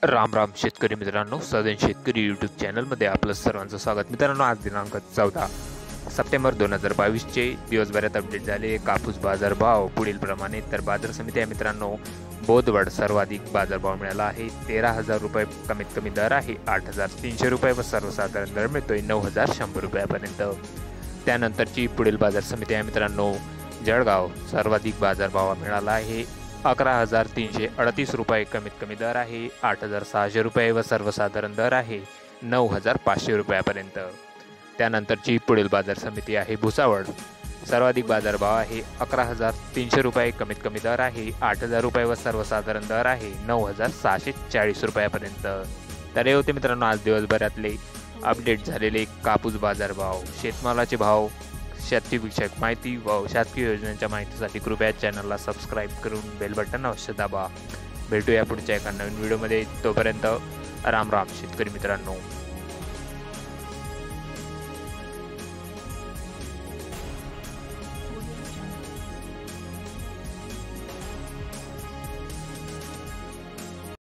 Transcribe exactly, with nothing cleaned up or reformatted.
राम राम शेतकरी मित्रांनो, सदन शेतकरी यूट्यूब चॅनलमध्ये आपलं सर्वांचं स्वागत. मित्रांनो, आज दिनांक चौदा सप्टेंबर दोन हजार बावीसचे दिवसभरात अपडेट झाले कापूस बाजार भाव पुढील प्रमाणे. तर बाजार समिती आहे मित्रांनो, बोदवड सर्वाधिक बाजारभाव मिळाला आहे तेरा हजार रुपये कमीत कमी दर आहे, आठ हजार तीनशे रुपये व सर्वसाधारण दर मिळतोय नऊ हजार शंभर रुपयापर्यंत. त्यानंतरची पुढील बाजार समिती आहे मित्रांनो, जळगाव सर्वाधिक बाजारभाव मिळाला आहे अकरा हजार तीनशे अडतीस रुपये कमीत कमी दर आहे, आठ हजार सहाशे रुपये व सर्वसाधारण दर आहे नऊ हजार पाचशे रुपयापर्यंत. त्यानंतरची पुढील बाजार समिती आहे भुसावळ, सर्वाधिक बाजारभाव आहे अकरा हजार तीनशे रुपये कमीत कमी दर आहे, आठ हजार रुपये व सर्वसाधारण दर आहे नऊ हजार सहाशे चाळीस रुपयापर्यंत. तर हे होते मित्रांनो आज दिवसभरातले अपडेट झालेले कापूस बाजारभाव, शेतमालाचे भाव, शेतीविषयक माहिती व शासकीय योजनांच्या माहितीसाठी कृपया चॅनलला सबस्क्राईब करून बेल बटन अवश्य दाबा. भेटूया पुढच्या एका नवीन व्हिडिओमध्ये. तोपर्यंत राम राम शेतकरी मित्रांनो.